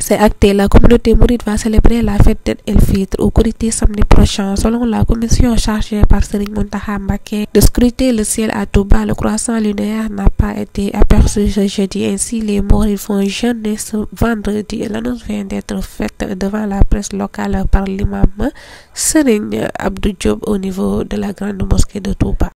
C'est acté, la communauté mouride va célébrer la fête d'El-Fitr au Korité samedi prochain. Selon la commission chargée par Serigne Mountakha Mbacké de scruter le ciel à Touba, le croissant lunaire n'a pas été aperçu ce jeudi. Ainsi, les mourides vont jeûner ce vendredi. L'annonce vient d'être faite devant la presse locale par l'imam Serigne Abdou Diop au niveau de la grande mosquée de Touba.